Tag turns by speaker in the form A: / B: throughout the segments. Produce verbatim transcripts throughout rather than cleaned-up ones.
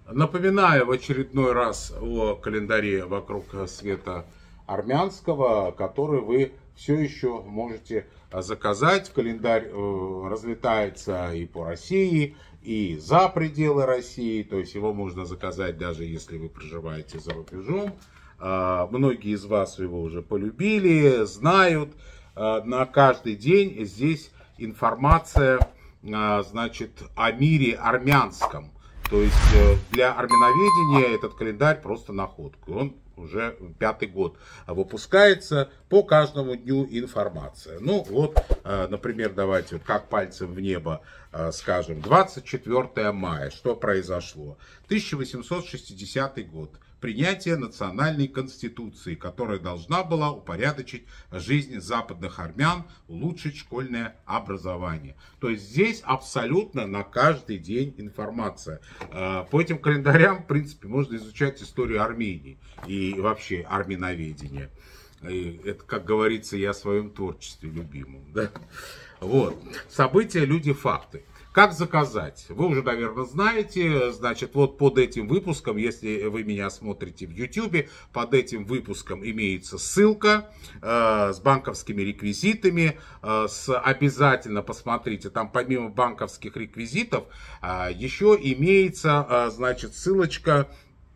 A: Напоминаю в очередной раз о календаре вокруг света армянского, который вы все еще можете заказать. Календарь разлетается и по России, и за пределы России. То есть его можно заказать даже если вы проживаете за рубежом. Многие из вас его уже полюбили, знают. На каждый день здесь информация, значит, о мире армянском. То есть для армяноведения этот календарь просто находка. Он уже пятый год выпускается, по каждому дню информация. Ну вот, например, давайте вот как пальцем в небо скажем. двадцать четвёртое мая. Что произошло? тысяча восемьсот шестидесятый год. Принятие национальной конституции, которая должна была упорядочить жизнь западных армян, улучшить школьное образование. То есть здесь абсолютно на каждый день информация. По этим календарям, в принципе, можно изучать историю Армении и вообще армяноведение. И это, как говорится, я о своем творчестве любимом. Да? Вот. События, люди, факты. Как заказать? Вы уже, наверное, знаете. Значит, вот под этим выпуском, если вы меня смотрите в ютубе, под этим выпуском имеется ссылка э, с банковскими реквизитами. Э, с, обязательно посмотрите, там помимо банковских реквизитов э, еще имеется, э, значит, ссылочка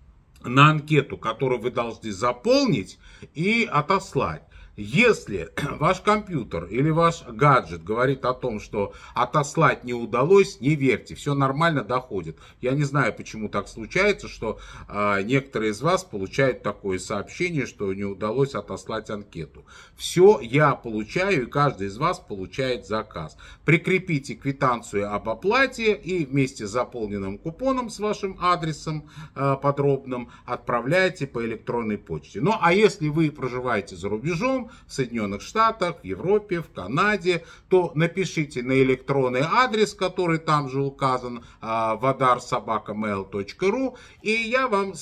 A: на анкету, которую вы должны заполнить и отослать. Если ваш компьютер или ваш гаджет говорит о том, что отослать не удалось, не верьте, все нормально доходит. Я не знаю, почему так случается, что э, некоторые из вас получают такое сообщение, что не удалось отослать анкету. Все я получаю, и каждый из вас получает заказ. Прикрепите квитанцию об оплате и вместе с заполненным купоном с вашим адресом э, подробным отправляйте по электронной почте. Ну а если вы проживаете за рубежом, в Соединенных Штатах, в Европе, в Канаде, то напишите на электронный адрес, который там же указан, водар собака мэйл точка ру, и я вам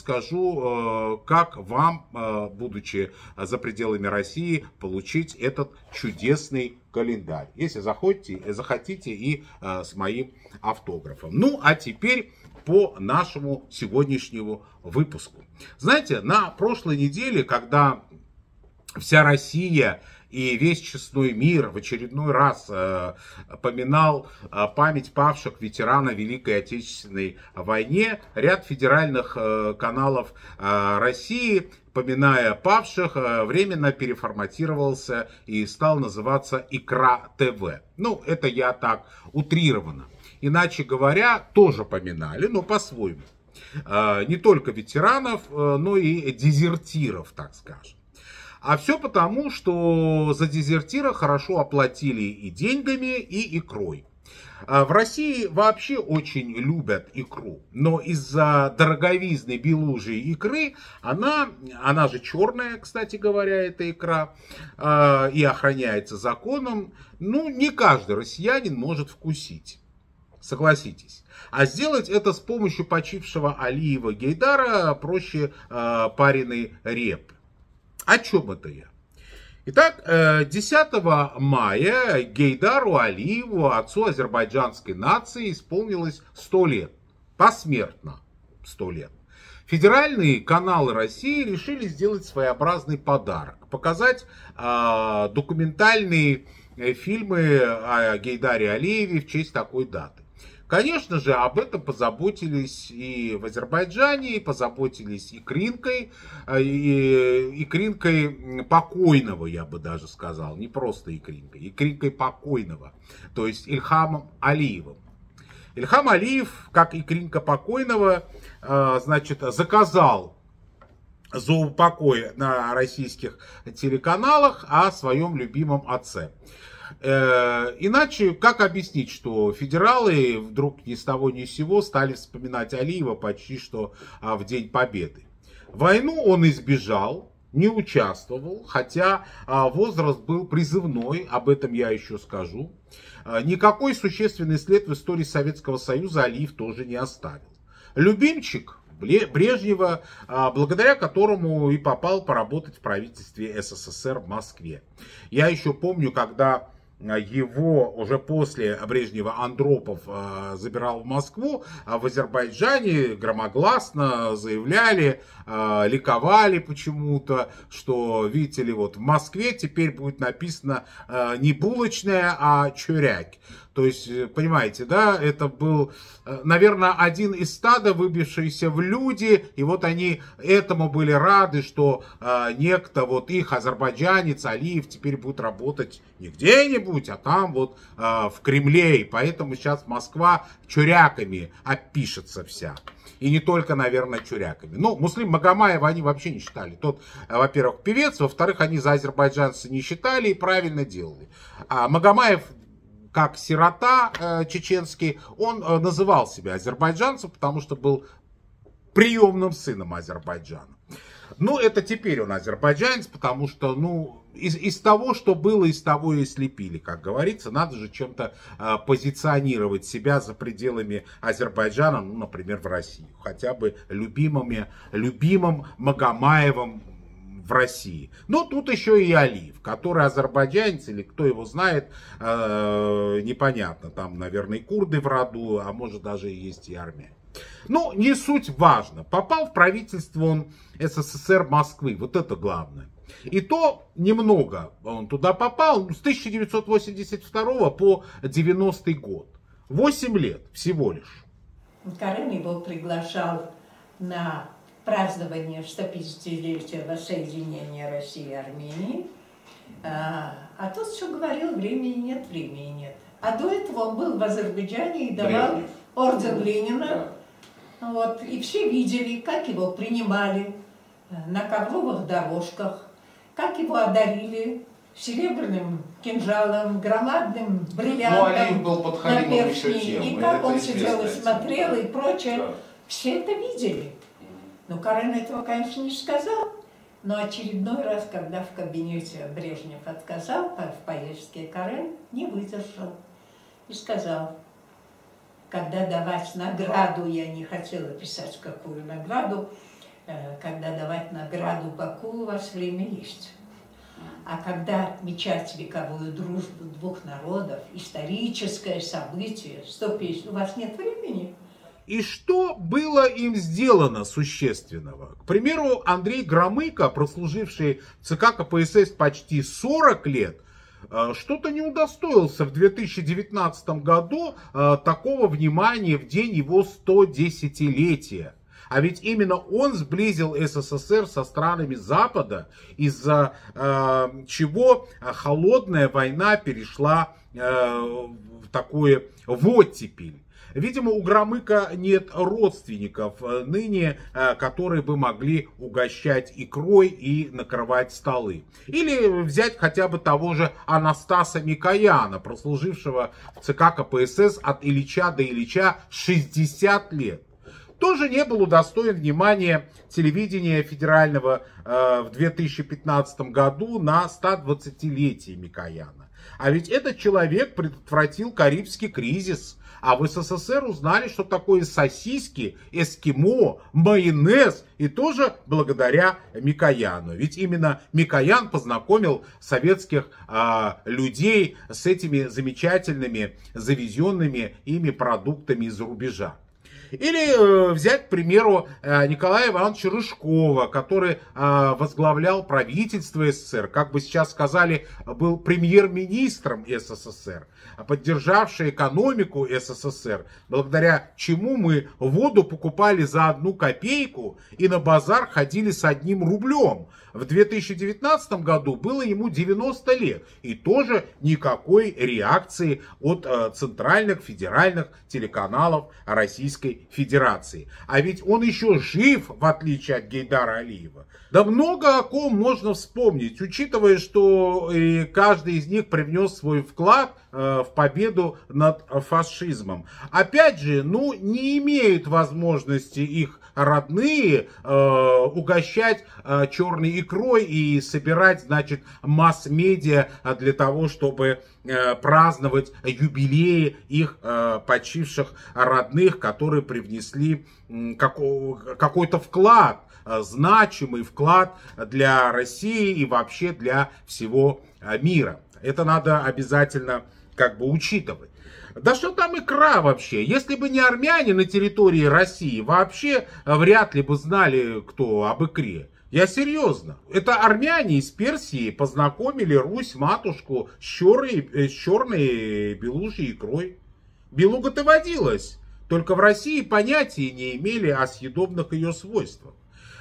A: скажу, как вам, будучи за пределами России, получить этот чудесный календарь. Если захотите, захотите и с моим автографом. Ну, а теперь по нашему сегодняшнему выпуску. Знаете, на прошлой неделе, когда вся Россия и весь честной мир в очередной раз э, поминал э, память павших ветеранов Великой Отечественной войне, ряд федеральных э, каналов э, России, поминая павших, э, временно переформатировался и стал называться Икра ТВ. Ну, это я так утрированно. Иначе говоря, тоже поминали, но по-своему. Э, не только ветеранов, э, но и дезертиров, так скажем. А все потому, что за дезертира хорошо оплатили и деньгами, и икрой. В России вообще очень любят икру, но из-за дороговизны белужьей икры, она, она же черная, кстати говоря, эта икра, и охраняется законом, ну, не каждый россиянин может вкусить. Согласитесь. А сделать это с помощью почившего Алиева Гейдара проще пареной репы. О чем это я? Итак, десятого мая Гейдару Алиеву, отцу азербайджанской нации, исполнилось сто лет. Посмертно сто лет. Федеральные каналы России решили сделать своеобразный подарок. Показать э, документальные фильмы о Гейдаре Алиеве в честь такой даты. Конечно же, об этом позаботились и в Азербайджане, и позаботились икринкой, и икринкой покойного, я бы даже сказал, не просто икринкой, икринкой покойного, то есть Ильхамом Алиевым. Ильхам Алиев, как икринка покойного, значит, заказал за упокой на российских телеканалах о своем любимом отце. Иначе, как объяснить, что федералы вдруг ни с того ни с сего стали вспоминать Алиева почти что в День Победы? Войну он избежал, не участвовал, хотя возраст был призывной, об этом я еще скажу. Никакой существенный след в истории Советского Союза Алиев тоже не оставил. Любимчик Брежнева, благодаря которому и попал поработать в правительстве СССР в Москве. Я еще помню, когда его уже после Брежнева Андропов э, забирал в Москву, а в Азербайджане громогласно заявляли, э, ликовали почему-то, что, видите ли, вот в Москве теперь будет написано э, не булочная, а чуряк. То есть, понимаете, да, это был, наверное, один из стада, выбившийся в люди, и вот они этому были рады, что э, некто, вот их азербайджанец, Алиев, теперь будет работать не где-нибудь, а там вот э, в Кремле, и поэтому сейчас Москва чуряками опишется вся. И не только, наверное, чуряками. Ну, Муслим Магомаева они вообще не считали. Тот, во-первых, певец, во-вторых, они за азербайджанца не считали и правильно делали. А Магомаев, как сирота э, чеченский, он э, называл себя азербайджанцем, потому что был приемным сыном Азербайджана. Ну, это теперь он азербайджанец, потому что, ну, из, из того, что было, из того и слепили, как говорится. Надо же чем-то э, позиционировать себя за пределами Азербайджана, ну, например, в России. Хотя бы любимыми, любимым Магомаевым в России. Но тут еще и Алиев, который азербайджанец, или кто его знает, э, непонятно. Там, наверное, и курды в роду, а может даже и есть и армяне. Ну, не суть важно. Попал в правительство он СССР Москвы. Вот это главное. И то немного он туда попал. С тысяча девятьсот восемьдесят второго по девяностый год. восемь лет всего лишь.
B: Карен его приглашал на празднование сто пятидесятилетия воссоединения России и Армении. А, а тот все говорил, времени нет, времени нет. А до этого он был в Азербайджане и давал Брежнев. орден Ленина. Да. Вот, и все видели, как его принимали на ковровых дорожках, как его одарили серебряным кинжалом, громадным бриллиантом
A: ну,
B: на перстне, и как он сидел и смотрел, и прочее. Да. Все это видели. Ну, Карен этого, конечно, не сказал, но очередной раз, когда в кабинете Брежнев отказал в поездке, Карен не выдержал и сказал: когда давать награду, я не хотела писать, какую награду, когда давать награду Баку, у вас время есть. А когда отмечать вековую дружбу двух народов, историческое событие, сто пятьдесят, у вас нет времени.
A: И что было им сделано существенного? К примеру, Андрей Громыко, прослуживший в ЦК КПСС почти сорок лет, что-то не удостоился в две тысячи девятнадцатом году такого внимания в день его стодесятилетия. А ведь именно он сблизил СССР со странами Запада, из-за э, чего холодная война перешла э, в такое в оттепель. Видимо, у Громыка нет родственников ныне, которые бы могли угощать икрой и накрывать столы. Или взять хотя бы того же Анастаса Микояна, прослужившего в ЦК КПСС от Ильича до Ильича шестьдесят лет. Тоже не был удостоен внимания телевидения федерального э, в две тысячи пятнадцатом году на стодвадцатилетие Микояна. А ведь этот человек предотвратил Карибский кризис. А в СССР узнали, что такое сосиски, эскимо, майонез. И тоже благодаря Микояну. Ведь именно Микоян познакомил советских э, людей с этими замечательными завезенными ими продуктами из-за рубежа. Или э, взять, к примеру, э, Николая Ивановича Рыжкова, который э, возглавлял правительство СССР, как бы сейчас сказали, был премьер-министром СССР, поддержавший экономику СССР, благодаря чему мы воду покупали за одну копейку и на базар ходили с одним рублем. В две тысячи девятнадцатом году было ему девяносто лет. И тоже никакой реакции от э, центральных федеральных телеканалов Российской Федерации. А ведь он еще жив, в отличие от Гейдара Алиева. Да много о ком можно вспомнить, учитывая, что и каждый из них привнес свой вклад э, в победу над фашизмом. Опять же, ну, не имеют возможности их родные э, угощать э, черной икрой и собирать, значит, масс-медиа для того, чтобы э, праздновать юбилеи их э, почивших родных, которые привнесли э, какой-то вклад, э, значимый вклад для России и вообще для всего мира. Это надо обязательно как бы учитывать. Да что там икра вообще? Если бы не армяне на территории России, вообще вряд ли бы знали, кто об икре. Я серьезно. Это армяне из Персии познакомили Русь-матушку с черной, с черной белужьей икрой. Белуга-то водилась, только в России понятия не имели о съедобных ее свойствах.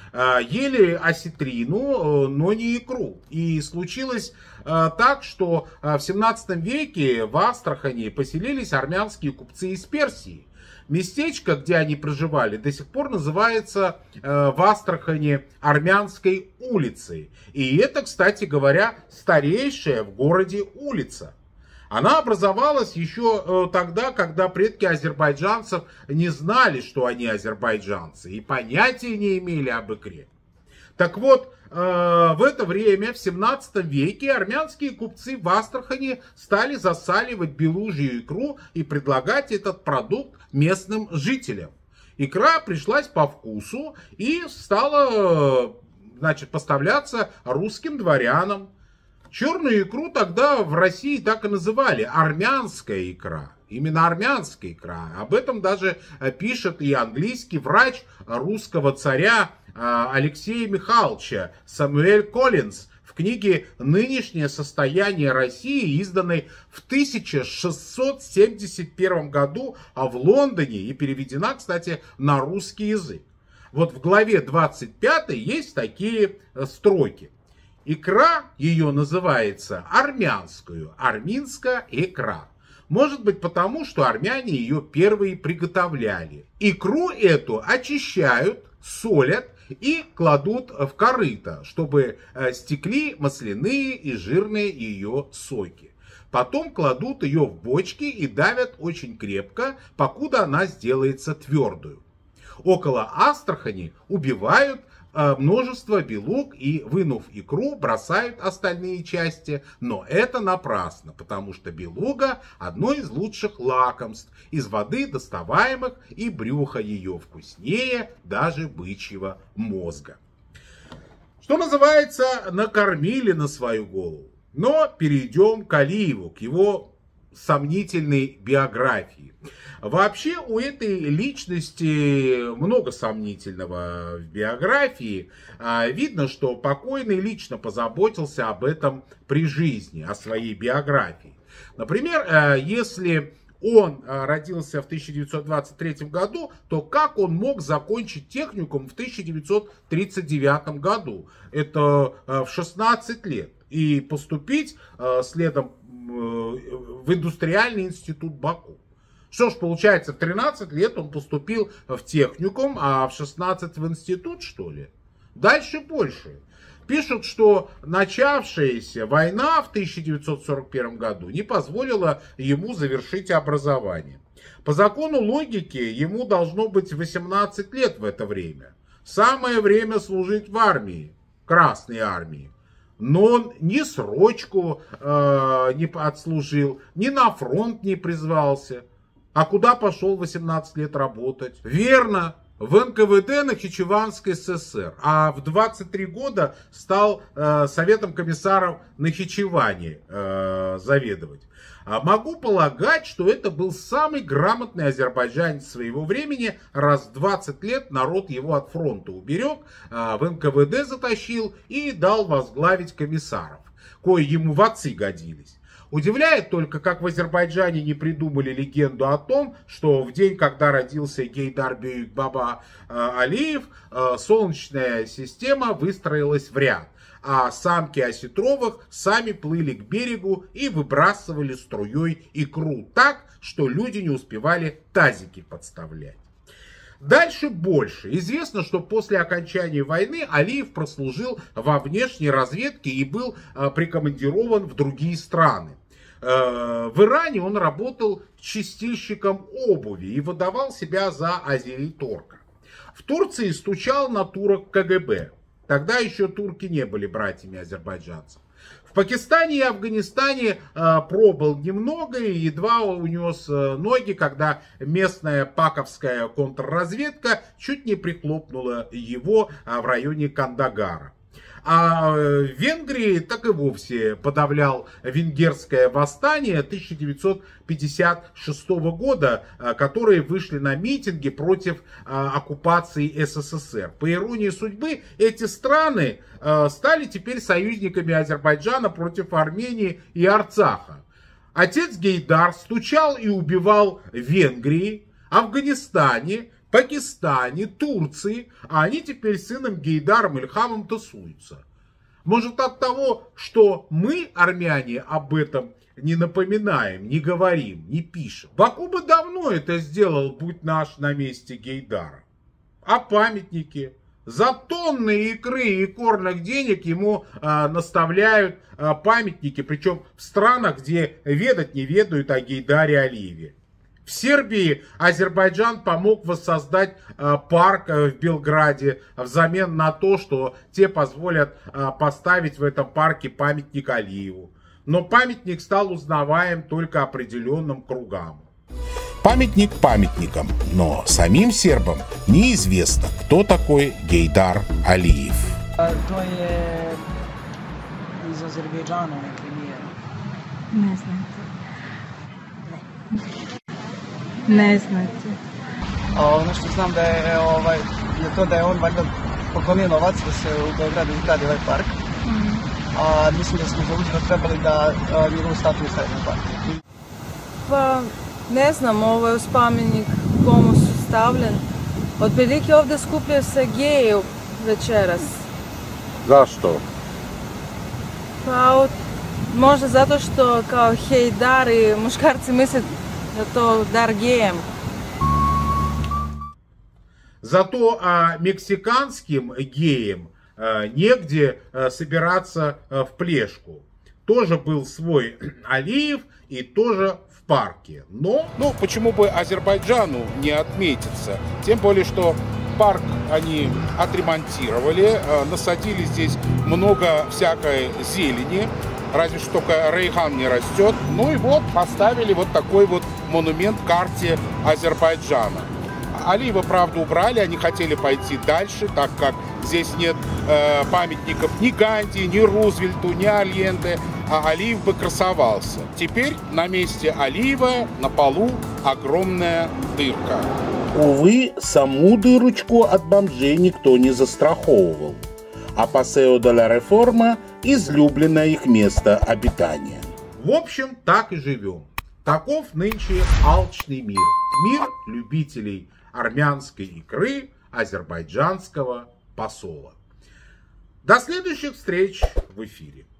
A: Ели осетрину, но не икру. И случилось так, что в семнадцатом веке в Астрахани поселились армянские купцы из Персии. Местечко, где они проживали, до сих пор называется в Астрахани Армянской улицей. И это, кстати говоря, старейшая в городе улица. Она образовалась еще тогда, когда предки азербайджанцев не знали, что они азербайджанцы, и понятия не имели об икре. Так вот, в это время, в семнадцатом веке, армянские купцы в Астрахани стали засаливать белужью икру и предлагать этот продукт местным жителям. Икра пришлась по вкусу и стала, значит, поставляться русским дворянам. Черную икру тогда в России так и называли — армянская икра. Именно армянская икра. Об этом даже пишет и английский врач русского царя Алексея Михайловича Самуэль Коллинз в книге «Нынешнее состояние России», изданной в тысяча шестьсот семьдесят первом году, а в Лондоне, и переведена, кстати, на русский язык. Вот в главе двадцать пятой есть такие строки. Икра ее называется армянскую, арминская икра. Может быть потому, что армяне ее первые приготовляли. Икру эту очищают, солят и кладут в корыто, чтобы стекли масляные и жирные ее соки. Потом кладут ее в бочки и давят очень крепко, покуда она сделается твердую. Около Астрахани убивают множество белуг и, вынув икру, бросают остальные части, но это напрасно, потому что белуга одно из лучших лакомств, из воды доставаемых, и брюхо ее вкуснее даже бычьего мозга. Что называется, накормили на свою голову. Но перейдем к Алиеву, к его сомнительной биографии. Вообще у этой личности много сомнительного в биографии. Видно, что покойный лично позаботился об этом при жизни, о своей биографии. Например, если он родился в тысяча девятьсот двадцать третьем году, то как он мог закончить техникум в тысяча девятьсот тридцать девятом году? Это в шестнадцать лет. И поступить следом в индустриальный институт Баку. Что ж, получается, в тринадцать лет он поступил в техникум, а в шестнадцать в институт, что ли? Дальше больше. Пишут, что начавшаяся война в тысяча девятьсот сорок первом году не позволила ему завершить образование. По закону логики ему должно быть восемнадцать лет в это время. Самое время служить в армии, Красной армии. Но он ни срочку э, не отслужил, ни на фронт не призвался. А куда пошел восемнадцать лет работать? Верно, в эн ка вэ дэ Нахичеванской эс эс эс эр. А в двадцать три года стал э, советом комиссаров Нахичевани э, заведовать. А могу полагать, что это был самый грамотный азербайджанец своего времени, раз в двадцать лет народ его от фронта уберег, э, в эн ка вэ дэ затащил и дал возглавить комиссаров, кои ему в отцы годились. Удивляет только, как в Азербайджане не придумали легенду о том, что в день, когда родился Гейдар Бейюк Баба Алиев, Солнечная система выстроилась в ряд, а самки осетровых сами плыли к берегу и выбрасывали струей икру так, что люди не успевали тазики подставлять. Дальше больше. Известно, что после окончания войны Алиев прослужил во внешней разведке и был прикомандирован в другие страны. В Иране он работал чистильщиком обуви и выдавал себя за азериторга. В Турции стучал на турок ка гэ бэ. Тогда еще турки не были братьями азербайджанцев. В Пакистане и Афганистане пробыл немного и едва унес ноги, когда местная паковская контрразведка чуть не прихлопнула его в районе Кандагара. А в Венгрии так и вовсе подавлял венгерское восстание тысяча девятьсот пятьдесят шестого года, которые вышли на митинги против оккупации СССР. По иронии судьбы, эти страны стали теперь союзниками Азербайджана против Армении и Арцаха. Отец Гейдар стучал и убивал в Венгрии, Афганистане, Пакистане, Турции, а они теперь с сыном Гейдаром Ильхамом тусуются. Может, от того, что мы, армяне, об этом не напоминаем, не говорим, не пишем. Баку бы давно это сделал, будь наш на месте Гейдара. А памятники? За тонны икры и икорных денег ему а, наставляют а, памятники, причем в странах, где ведать не ведают о Гейдаре Алиеве. В Сербии Азербайджан помог воссоздать а, парк а, в Белграде взамен на то, что те позволят а, поставить в этом парке памятник Алиеву. Но памятник стал узнаваем только определенным кругам.
C: Памятник памятникам, но самим сербам неизвестно, кто такой Гейдар Алиев.
D: To je iz Azerbejdžana, ne premijer.
E: Ne znate. Ne znate.
D: A ono što znam da je, ovaj, je to da je on valjda poklonio novac da se u Beogradu izgradi ovaj park. Mm. A mislim da smo za uzvrat trebali da njegovu statiju stavimo u park.
F: Pa ne znam, ovo je spomenik komu su stavljen. Otprilike ovdje skupljaju se geji večeras.
A: Zašto?
F: Pa od, možda zato što kao hej dar i muškarci misle da to dar gejem.
A: Зато а, мексиканским геям а, негде а, собираться а, в Плешку. Тоже был свой Алиев и тоже в парке. Но, ну, почему бы Азербайджану не отметиться? Тем более, что парк они отремонтировали, а, насадили здесь много всякой зелени. Разве что только рейхан не растет. Ну и вот поставили вот такой вот монумент карте Азербайджана. Алиева, правда, убрали, они хотели пойти дальше, так как здесь нет э, памятников ни Ганди, ни Рузвельту, ни Альенде, а Алиев бы красовался. Теперь на месте Алиева на полу огромная дырка.
C: Увы, саму дырочку от бомжей никто не застраховывал. А Пасео де ла Реформа – излюбленное их место обитания.
A: В общем, так и живем. Таков нынче алчный мир. Мир любителей армянской икры, азербайджанского посола. До следующих встреч в эфире.